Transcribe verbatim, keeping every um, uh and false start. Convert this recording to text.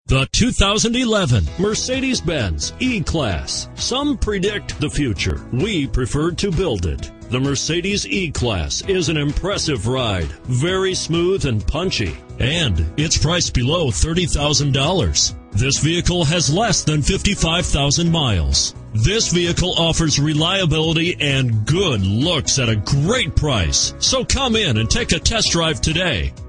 The two thousand eleven Mercedes-Benz E-Class. Some predict the future. We preferred to build it. The Mercedes E-Class is an impressive ride, very smooth and punchy, and it's priced below thirty thousand dollars. This vehicle has less than fifty-five thousand miles. This vehicle offers reliability and good looks at a great price. So come in and take a test drive today.